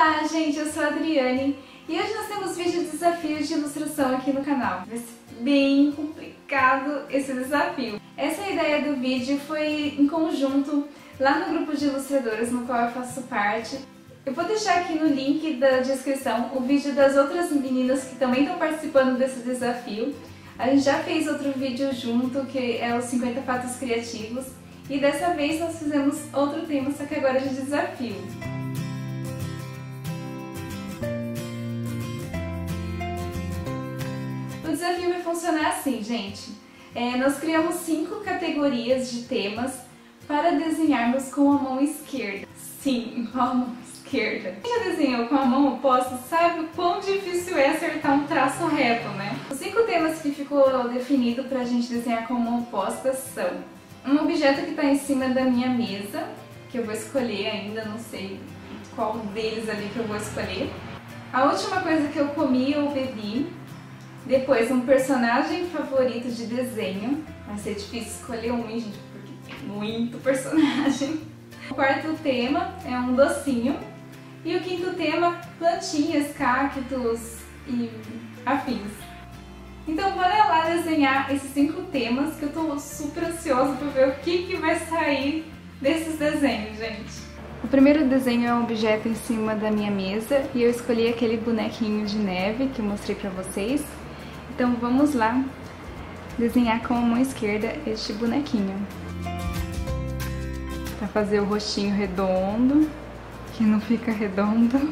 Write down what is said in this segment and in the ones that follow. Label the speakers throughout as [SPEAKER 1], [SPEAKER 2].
[SPEAKER 1] Olá, gente, eu sou a Adriane e hoje nós temos vídeo de desafios de ilustração aqui no canal. Vai ser bem complicado esse desafio. Essa ideia do vídeo foi em conjunto lá no grupo de ilustradoras no qual eu faço parte. Eu vou deixar aqui no link da descrição o vídeo das outras meninas que também estão participando desse desafio. A gente já fez outro vídeo junto, que é os 50 fatos criativos, e dessa vez nós fizemos outro tema, só que agora é de desafio. O desafio vai funcionar assim, gente. Nós criamos 5 categorias de temas para desenharmos com a mão esquerda. Sim, com a mão esquerda. Quem já desenhou com a mão oposta sabe o quão difícil é acertar um traço reto, né? Os 5 temas que ficou definido para a gente desenhar com a mão oposta são um objeto que está em cima da minha mesa, que eu vou escolher ainda, não sei qual deles ali que eu vou escolher. A última coisa que eu comi ou bebi. Depois, um personagem favorito de desenho. Vai ser difícil escolher um, gente, porque tem muito personagem. O quarto tema é um docinho. E o quinto tema, plantinhas, cactos e afins. Então, bora lá desenhar esses 5 temas, que eu tô super ansiosa pra ver o que vai sair desses desenhos, gente. O primeiro desenho é um objeto em cima da minha mesa e eu escolhi aquele bonequinho de neve que eu mostrei pra vocês. Então vamos lá desenhar com a mão esquerda este bonequinho. Pra fazer o rostinho redondo, que não fica redondo.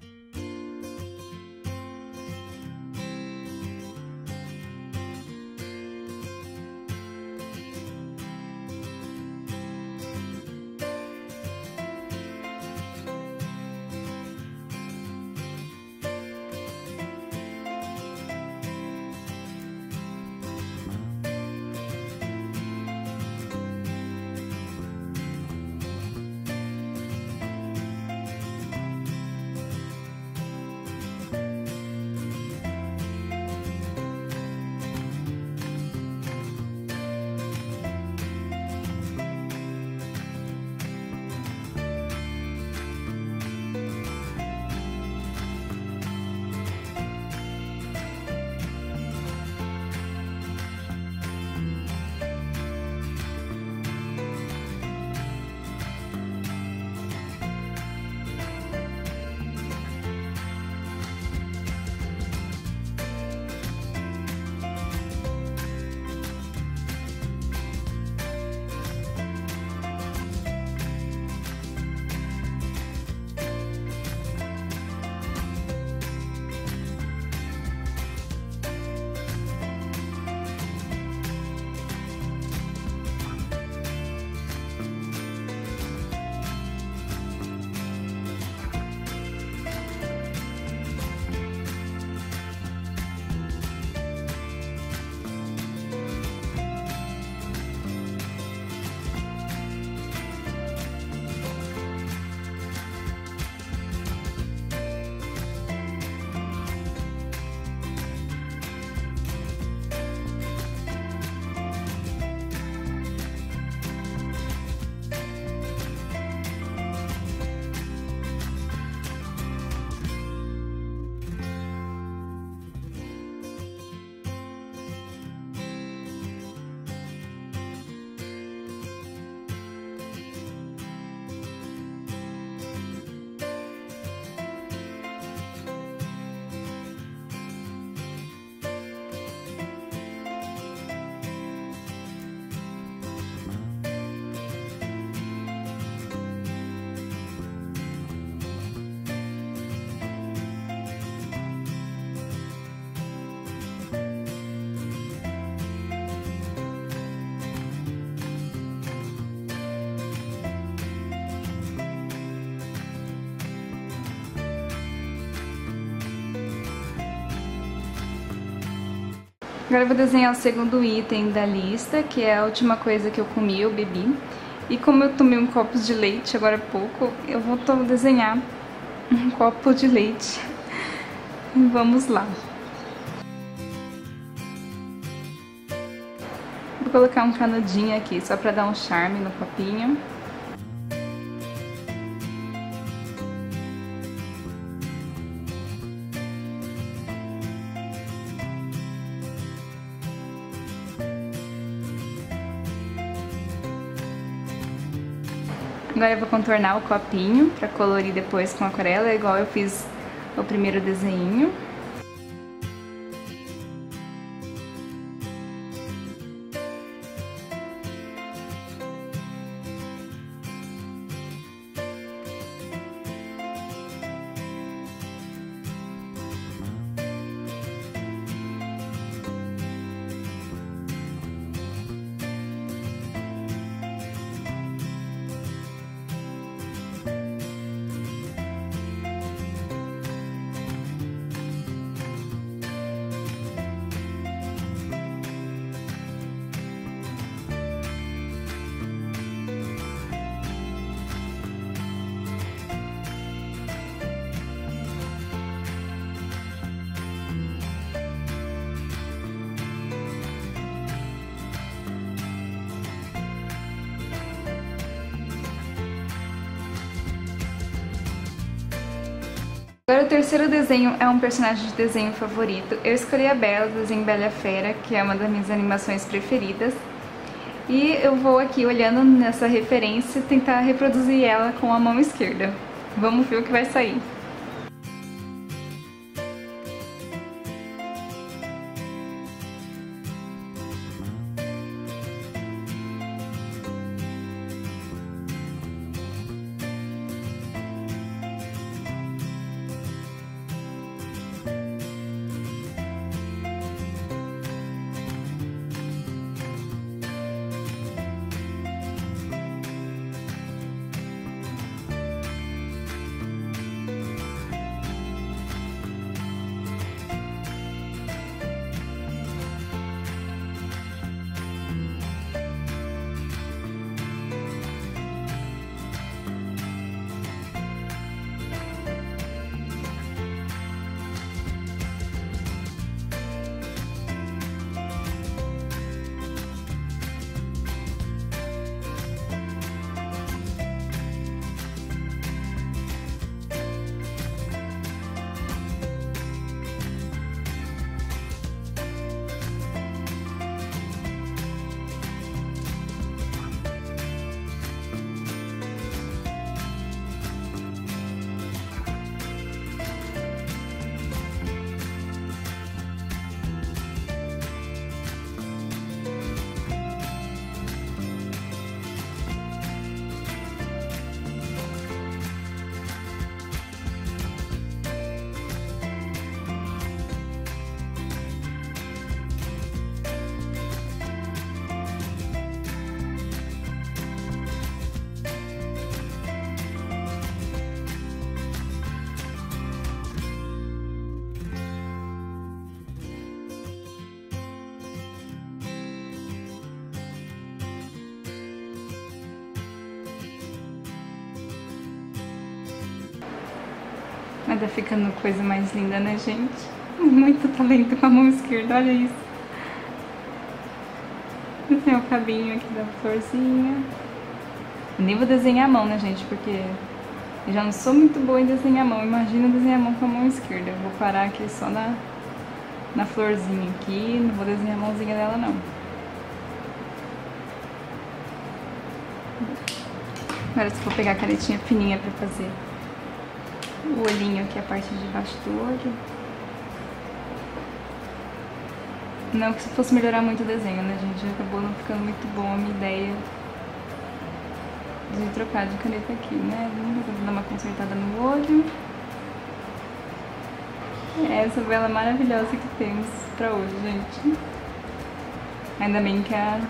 [SPEAKER 1] Agora eu vou desenhar o segundo item da lista, que é a última coisa que eu comi ou bebi. E como eu tomei um copo de leite agora há pouco, eu vou desenhar um copo de leite. Vamos lá. Vou colocar um canudinho aqui, só pra dar um charme no copinho. Agora eu vou contornar o copinho pra colorir depois com aquarela, igual eu fiz o primeiro desenho.
[SPEAKER 2] Agora o terceiro desenho é um personagem de desenho favorito. Eu escolhi a Bela, do desenho Bela e a Fera, que é uma das minhas animações preferidas. E eu vou aqui, olhando nessa referência, tentar reproduzir ela com a mão esquerda. Vamos ver o que vai sair. Mas tá ficando coisa mais linda, né, gente? Muito talento com a mão esquerda, olha isso. Tem o cabinho aqui da florzinha. Nem vou desenhar a mão, né, gente? Porque eu já não sou muito boa em desenhar a mão. Imagina desenhar a mão com a mão esquerda. Eu vou parar aqui só na florzinha aqui. Não vou desenhar a mãozinha dela, não. Agora eu vou pegar a canetinha fininha pra fazer o olhinho aqui, a parte de baixo do olho. Não que se fosse melhorar muito o desenho, né, gente? Acabou não ficando muito bom a minha ideia de trocar de caneta aqui, né? Vou dar uma consertada no olho. É essa vela maravilhosa que temos pra hoje, gente. Ainda bem que a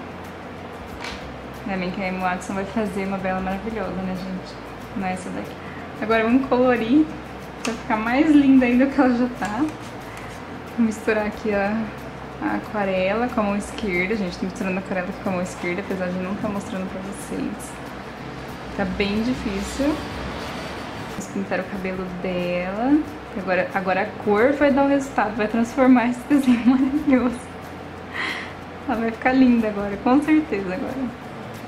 [SPEAKER 2] Emma Watson vai fazer uma vela maravilhosa, né, gente? Não é essa daqui. Agora vamos colorir pra ficar mais linda ainda do que ela já tá. Vou misturar aqui a aquarela com a mão esquerda. Gente, tô misturando a aquarela com a mão esquerda, apesar de não estar mostrando pra vocês. Tá bem difícil. Vamos pintar o cabelo dela. Agora a cor vai dar o resultado, vai transformar esse desenho maravilhoso. Ela vai ficar linda agora, com certeza agora.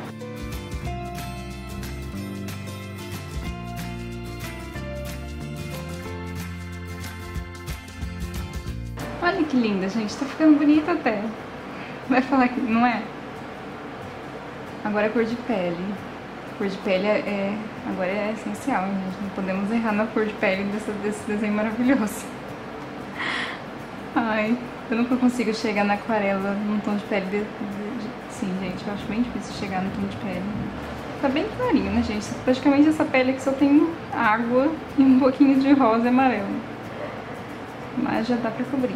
[SPEAKER 2] Olha que linda, gente. Tá ficando bonita até. Vai falar que não é? Agora a cor de pele. Cor de pele agora é essencial, hein, gente? Não podemos errar na cor de pele desse desenho maravilhoso. Ai, eu nunca consigo chegar na aquarela num tom de pele sim, gente, eu acho bem difícil chegar no tom de pele. Tá bem clarinho, né, gente? Praticamente essa pele aqui só tem água e um pouquinho de rosa e amarelo. Mas já dá pra cobrir.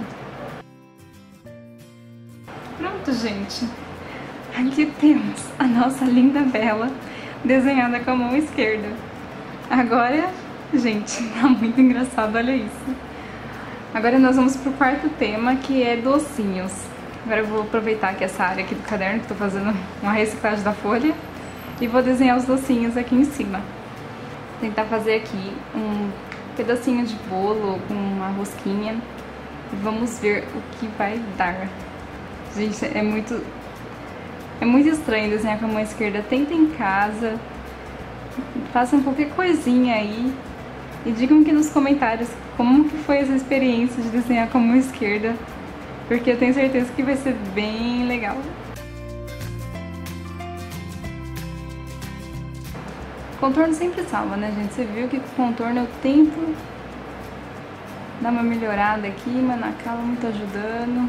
[SPEAKER 2] Pronto, gente. Aqui temos a nossa linda Bella desenhada com a mão esquerda. Agora, gente, tá muito engraçado, olha isso. Agora nós vamos pro quarto tema, que é docinhos. Agora eu vou aproveitar aqui essa área aqui do caderno, que tô fazendo uma reciclagem da folha, e vou desenhar os docinhos aqui em cima. Vou tentar fazer aqui um pedacinho de bolo com uma rosquinha e vamos ver o que vai dar. Gente, é muito estranho desenhar com a mão esquerda. Tenta em casa, façam qualquer coisinha aí e digam aqui nos comentários como que foi essa experiência de desenhar com a mão esquerda, porque eu tenho certeza que vai ser bem legal. Contorno sempre salva, né, gente? Você viu que com contorno eu tento dar uma melhorada aqui, mas na cala não tá ajudando.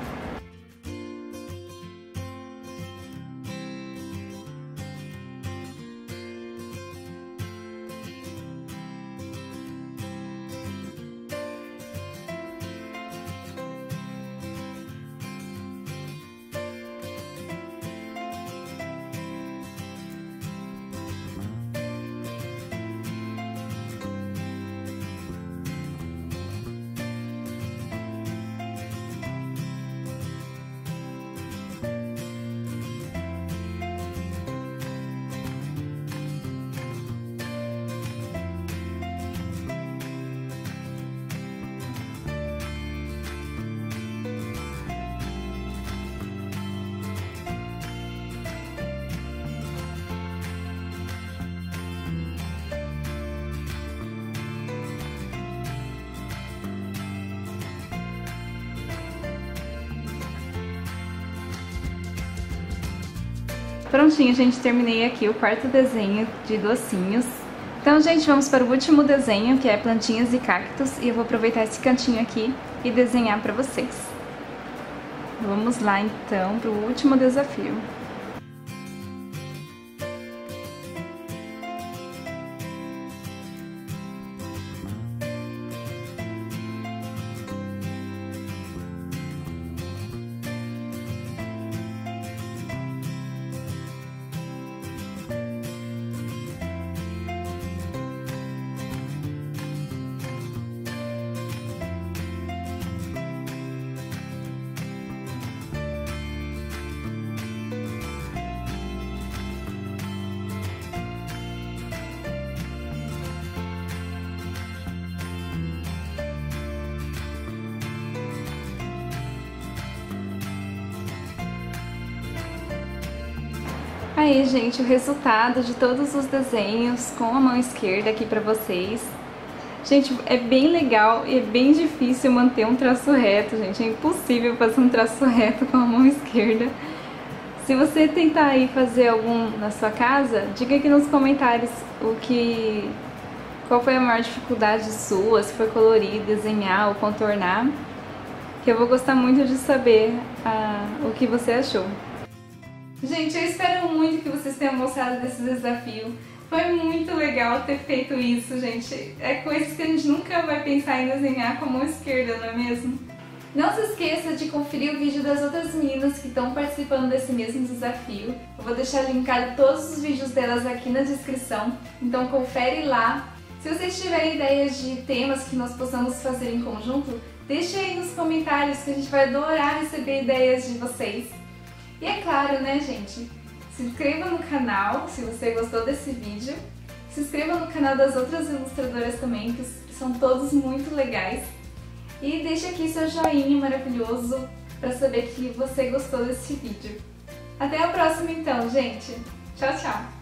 [SPEAKER 2] Prontinho, gente, terminei aqui o quarto desenho de docinhos. Então, gente, vamos para o último desenho, que é plantinhas e cactos, e eu vou aproveitar esse cantinho aqui e desenhar para vocês. Vamos lá, então, para o último desafio. Aí, gente, o resultado de todos os desenhos com a mão esquerda aqui pra vocês. Gente, é bem legal e é bem difícil manter um traço reto, gente. É impossível fazer um traço reto com a mão esquerda. Se você tentar aí fazer algum na sua casa, diga aqui nos comentários qual foi a maior dificuldade sua, se foi colorir, desenhar ou contornar, que eu vou gostar muito de saber o que você achou. Gente, eu espero muito que vocês tenham gostado desse desafio. Foi muito legal ter feito isso, gente. É coisas que a gente nunca vai pensar em desenhar com a mão esquerda, não é mesmo? Não se esqueça de conferir o vídeo das outras meninas que estão participando desse mesmo desafio. Eu vou deixar linkado todos os vídeos delas aqui na descrição, então confere lá. Se vocês tiverem ideias de temas que nós possamos fazer em conjunto, deixe aí nos comentários que a gente vai adorar receber ideias de vocês. E é claro, né, gente? Se inscreva no canal se você gostou desse vídeo. Se inscreva no canal das outras ilustradoras também, que são todos muito legais. E deixe aqui seu joinha maravilhoso para saber que você gostou desse vídeo. Até a próxima então, gente. Tchau, tchau!